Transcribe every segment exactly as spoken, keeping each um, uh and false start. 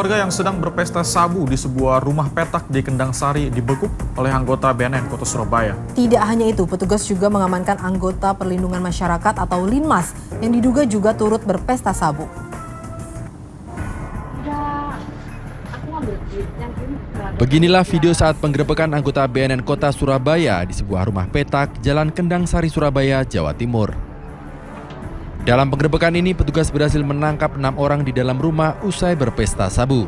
Warga yang sedang berpesta sabu di sebuah rumah petak di Kendang Sari dibekuk oleh anggota B N N Kota Surabaya. Tidak hanya itu, petugas juga mengamankan anggota Perlindungan Masyarakat atau Linmas yang diduga juga turut berpesta sabu. Beginilah video saat penggerebekan anggota B N N Kota Surabaya di sebuah rumah petak Jalan Kendang Sari, Surabaya, Jawa Timur. Dalam penggerebekan ini, petugas berhasil menangkap enam orang di dalam rumah usai berpesta sabu.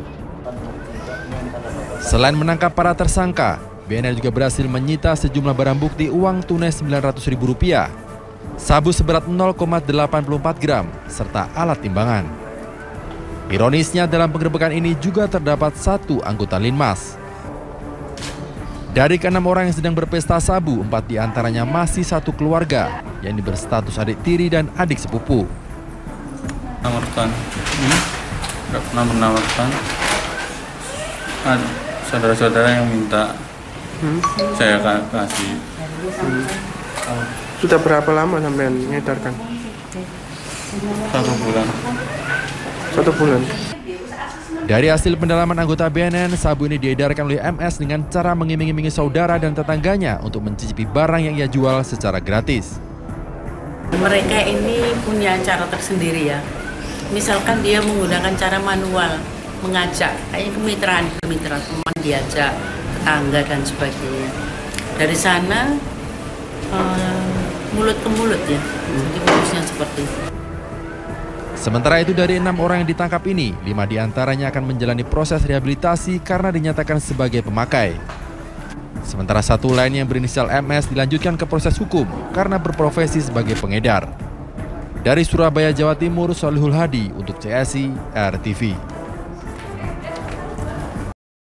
Selain menangkap para tersangka, B N N juga berhasil menyita sejumlah barang bukti uang tunai sembilan ratus ribu rupiah, sabu seberat nol koma delapan empat gram, serta alat timbangan. Ironisnya, dalam penggerebekan ini juga terdapat satu anggota Linmas. Dari keenam orang yang sedang berpesta sabu, empat diantaranya masih satu keluarga, yang berstatus adik tiri dan adik sepupu. Menawarkan, hmm? Gak pernah menawarkan. Ada saudara-saudara yang minta, hmm? saya kasih. Hmm. Sudah berapa lama sampai mengedarkan? Satu bulan. Satu bulan. Dari hasil pendalaman anggota B N N, sabu ini diedarkan oleh M S dengan cara mengiming-imingi saudara dan tetangganya untuk mencicipi barang yang ia jual secara gratis. Mereka ini punya cara tersendiri ya. Misalkan dia menggunakan cara manual, mengajak, kayak kemitraan, kemitraan teman diajak, tetangga dan sebagainya. Dari sana uh, mulut ke mulut ya, jadi modusnya seperti itu. Sementara itu, dari enam orang yang ditangkap ini, lima diantaranya akan menjalani proses rehabilitasi karena dinyatakan sebagai pemakai. Sementara satu lain yang berinisial M S dilanjutkan ke proses hukum karena berprofesi sebagai pengedar. Dari Surabaya, Jawa Timur, Solihul Hadi untuk C S I R T V.